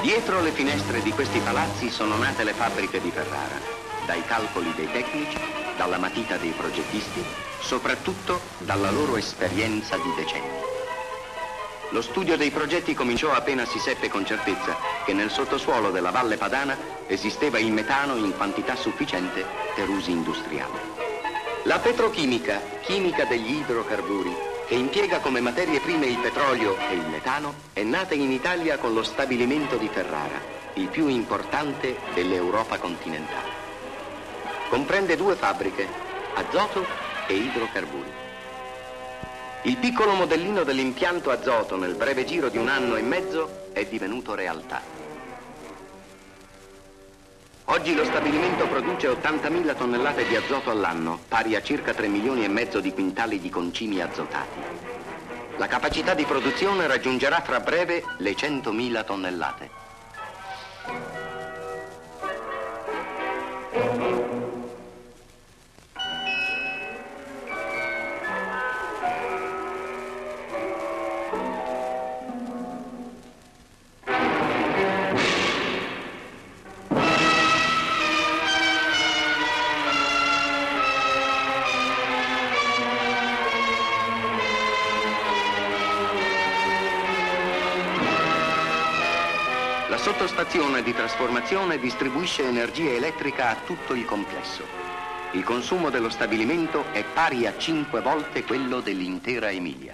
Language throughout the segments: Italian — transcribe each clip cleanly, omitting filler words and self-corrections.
Dietro le finestre di questi palazzi sono nate le fabbriche di Ferrara, dai calcoli dei tecnici, dalla matita dei progettisti, soprattutto dalla loro esperienza di decenni. Lo studio dei progetti cominciò appena si seppe con certezza che nel sottosuolo della Valle Padana esisteva il metano in quantità sufficiente per usi industriali. La petrochimica, chimica degli idrocarburi, che impiega come materie prime il petrolio e il metano, è nata in Italia con lo stabilimento di Ferrara, il più importante dell'Europa continentale. Comprende 2 fabbriche, azoto e idrocarburi. Il piccolo modellino dell'impianto azoto nel breve giro di 1 anno e mezzo è divenuto realtà. Oggi lo stabilimento produce 80.000 tonnellate di azoto all'anno, pari a circa 3 milioni e mezzo di quintali di concimi azotati. La capacità di produzione raggiungerà fra breve le 100.000 tonnellate. La sottostazione di trasformazione distribuisce energia elettrica a tutto il complesso. Il consumo dello stabilimento è pari a 5 volte quello dell'intera Emilia.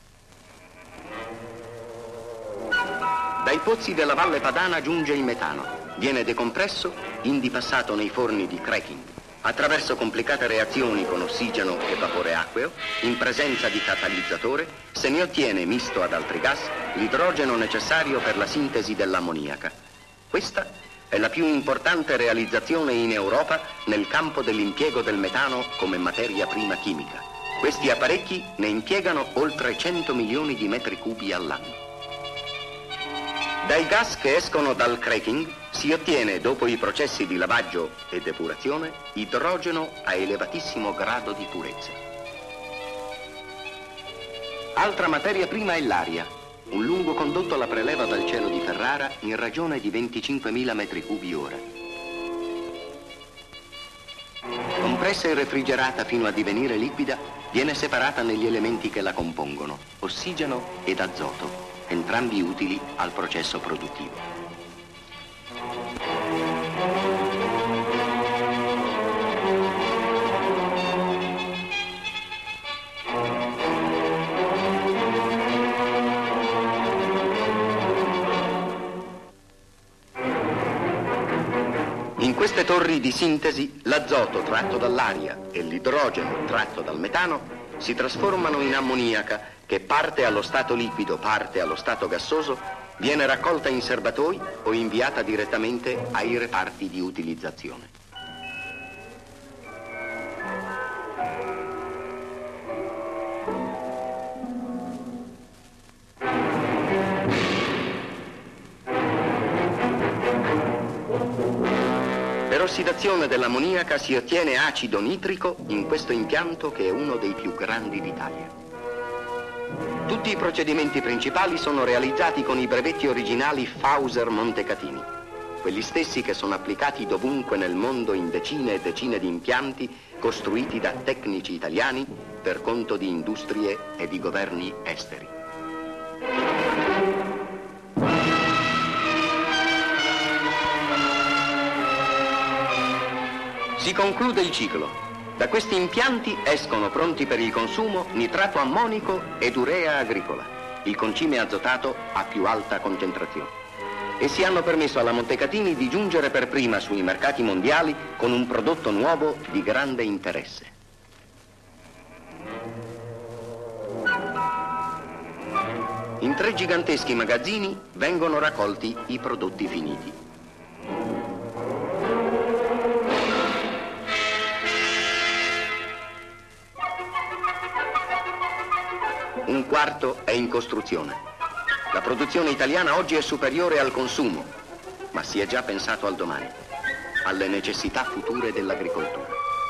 Dai pozzi della Valle Padana giunge il metano. Viene decompresso, indi passato nei forni di cracking. Attraverso complicate reazioni con ossigeno e vapore acqueo, in presenza di catalizzatore, se ne ottiene, misto ad altri gas, l'idrogeno necessario per la sintesi dell'ammoniaca. Questa è la più importante realizzazione in Europa nel campo dell'impiego del metano come materia prima chimica. Questi apparecchi ne impiegano oltre 100 milioni di metri cubi all'anno. Dai gas che escono dal cracking si ottiene, dopo i processi di lavaggio e depurazione, idrogeno a elevatissimo grado di purezza. Altra materia prima è l'aria. Un lungo condotto la preleva dal cielo di Ferrara in ragione di 25.000 metri cubi ora. Compressa e refrigerata fino a divenire liquida, viene separata negli elementi che la compongono, ossigeno ed azoto, entrambi utili al processo produttivo. In queste torri di sintesi, l'azoto tratto dall'aria e l'idrogeno tratto dal metano si trasformano in ammoniaca che parte allo stato liquido, parte allo stato gassoso, viene raccolta in serbatoi o inviata direttamente ai reparti di utilizzazione. Per ossidazione dell'ammoniaca si ottiene acido nitrico in questo impianto che è uno dei più grandi d'Italia. Tutti i procedimenti principali sono realizzati con i brevetti originali Fauser Montecatini, quelli stessi che sono applicati dovunque nel mondo in decine e decine di impianti costruiti da tecnici italiani per conto di industrie e di governi esteri. Si conclude il ciclo. Da questi impianti escono pronti per il consumo nitrato ammonico ed urea agricola, il concime azotato a più alta concentrazione. Essi hanno permesso alla Montecatini di giungere per prima sui mercati mondiali con un prodotto nuovo di grande interesse. In 3 giganteschi magazzini vengono raccolti i prodotti finiti. Un quarto è in costruzione. La produzione italiana oggi è superiore al consumo, ma si è già pensato al domani, alle necessità future dell'agricoltura.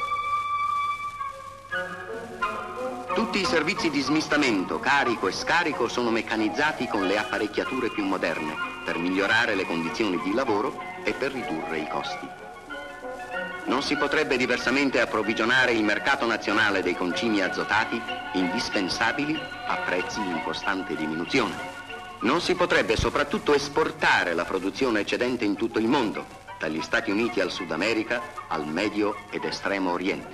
Tutti i servizi di smistamento, carico e scarico sono meccanizzati con le apparecchiature più moderne, per migliorare le condizioni di lavoro e per ridurre i costi. Non si potrebbe diversamente approvvigionare il mercato nazionale dei concimi azotati, indispensabili a prezzi in costante diminuzione. Non si potrebbe soprattutto esportare la produzione eccedente in tutto il mondo, dagli Stati Uniti al Sud America, al Medio ed Estremo Oriente.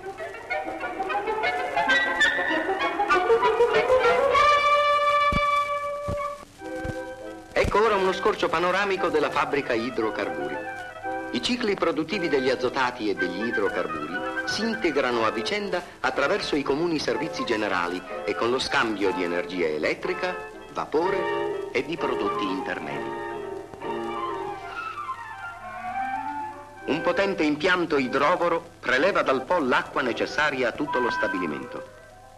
Ecco ora uno scorcio panoramico della fabbrica idrocarburi. I cicli produttivi degli azotati e degli idrocarburi si integrano a vicenda attraverso i comuni servizi generali e con lo scambio di energia elettrica, vapore e di prodotti intermedi. Un potente impianto idrovoro preleva dal Po l'acqua necessaria a tutto lo stabilimento.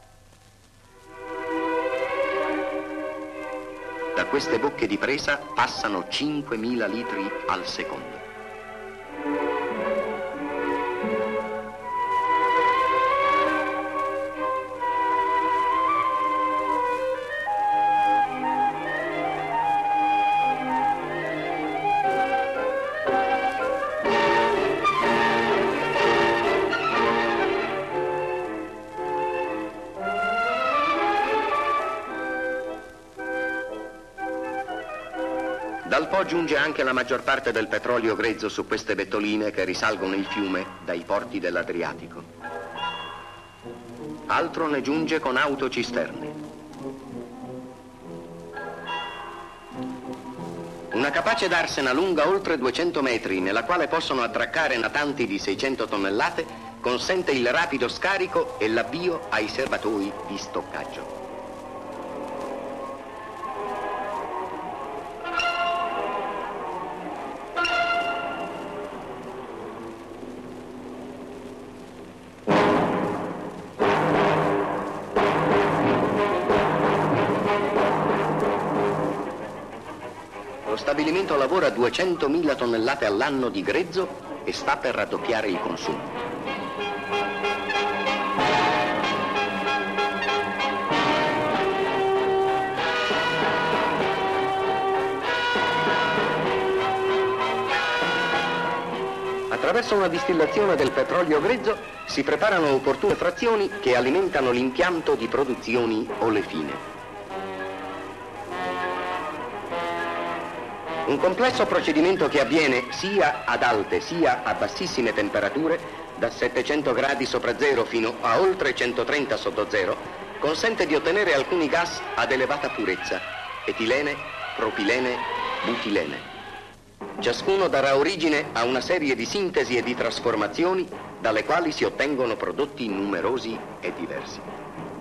Da queste bocche di presa passano 5.000 litri al secondo. Dal Po giunge anche la maggior parte del petrolio grezzo su queste vettoline che risalgono il fiume dai porti dell'Adriatico. Altro ne giunge con autocisterne. Una capace darsena lunga oltre 200 metri, nella quale possono attraccare natanti di 600 tonnellate, consente il rapido scarico e l'avvio ai serbatoi di stoccaggio. Lo stabilimento lavora 200.000 tonnellate all'anno di grezzo e sta per raddoppiare il consumo. Attraverso una distillazione del petrolio grezzo si preparano opportune frazioni che alimentano l'impianto di produzioni olefine. Un complesso procedimento che avviene sia ad alte sia a bassissime temperature, da 700 gradi sopra zero fino a oltre 130 sotto zero, consente di ottenere alcuni gas ad elevata purezza: etilene, propilene, butilene. Ciascuno darà origine a una serie di sintesi e di trasformazioni dalle quali si ottengono prodotti numerosi e diversi.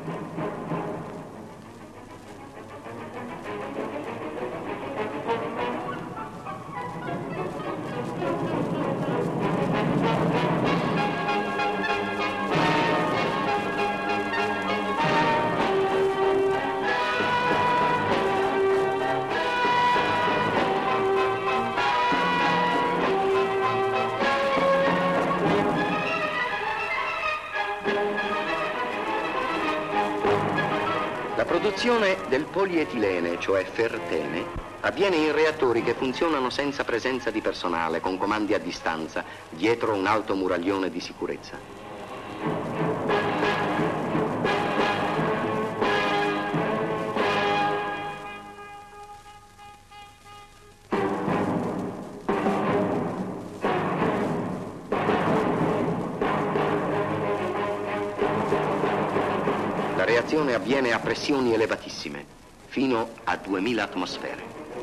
La produzione del polietilene, cioè fertene, avviene in reattori che funzionano senza presenza di personale, con comandi a distanza, dietro un alto muraglione di sicurezza. La reazione avviene a pressioni elevatissime, fino a 2000 atmosfere.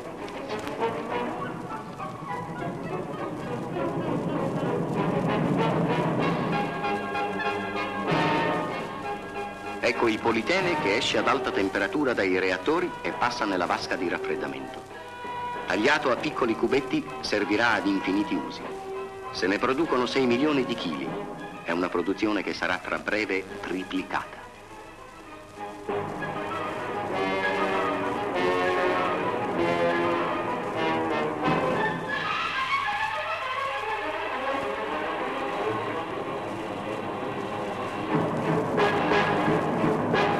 Ecco il politene che esce ad alta temperatura dai reattori e passa nella vasca di raffreddamento. Tagliato a piccoli cubetti servirà ad infiniti usi. Se ne producono 6 milioni di chili. È una produzione che sarà tra breve triplicata.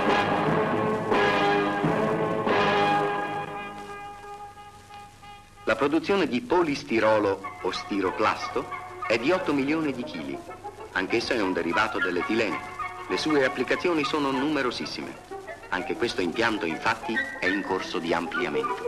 La La produzione di polistirolo o stiroclasto è di 8 milioni di chili. Anch'esso è un derivato dell'etilene. Le sue applicazioni sono numerosissime. Anche questo impianto, infatti, è in corso di ampliamento.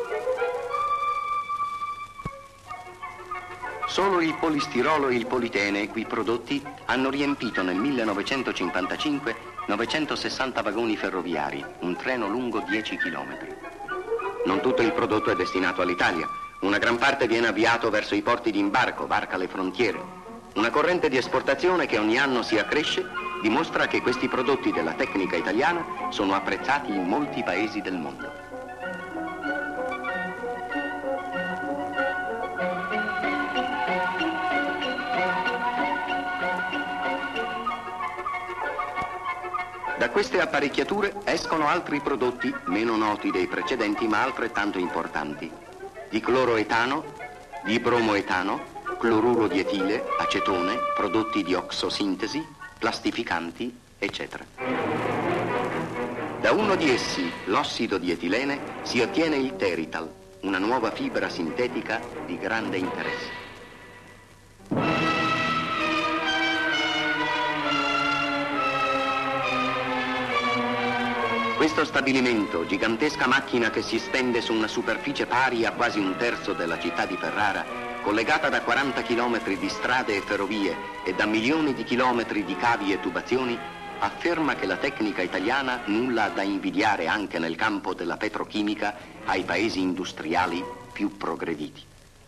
Solo il polistirolo e il politene, qui prodotti, hanno riempito nel 1955 960 vagoni ferroviari, un treno lungo 10 chilometri. Non tutto il prodotto è destinato all'Italia. Una gran parte viene avviato verso i porti di imbarco, varca le frontiere. Una corrente di esportazione che ogni anno si accresce dimostra che questi prodotti della tecnica italiana sono apprezzati in molti paesi del mondo. Da queste apparecchiature escono altri prodotti meno noti dei precedenti ma altrettanto importanti. Di cloroetano, di bromoetano, cloruro di etile, acetone, prodotti di oxosintesi, plastificanti, eccetera. Da uno di essi, l'ossido di etilene, si ottiene il Terital, una nuova fibra sintetica di grande interesse. Questo stabilimento, gigantesca macchina che si stende su una superficie pari a quasi un terzo della città di Ferrara, collegata da 40 chilometri di strade e ferrovie e da milioni di chilometri di cavi e tubazioni, afferma che la tecnica italiana nulla ha da invidiare anche nel campo della petrochimica ai paesi industriali più progrediti.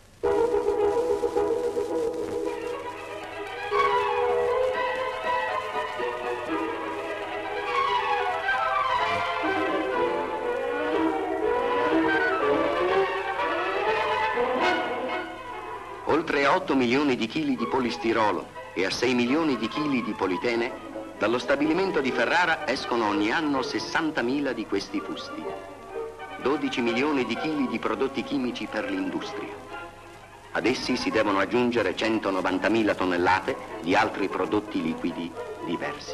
Oltre a 8 milioni di chili di polistirolo e a 6 milioni di chili di politene, dallo stabilimento di Ferrara escono ogni anno 60.000 di questi fusti. 12 milioni di chili di prodotti chimici per l'industria. Ad essi si devono aggiungere 190.000 tonnellate di altri prodotti liquidi diversi.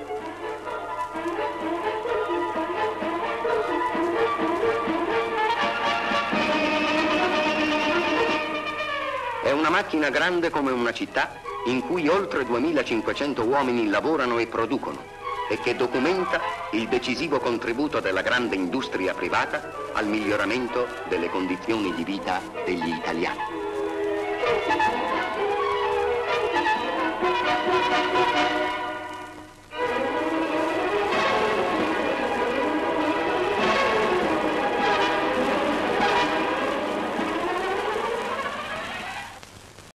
È una macchina grande come una città in cui oltre 2.500 uomini lavorano e producono e che documenta il decisivo contributo della grande industria privata al miglioramento delle condizioni di vita degli italiani.